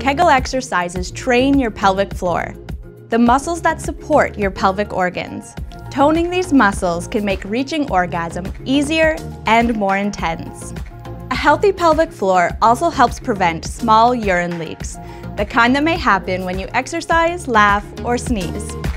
Kegel exercises train your pelvic floor, the muscles that support your pelvic organs. Toning these muscles can make reaching orgasm easier and more intense. A healthy pelvic floor also helps prevent small urine leaks, the kind that may happen when you exercise, laugh, or sneeze.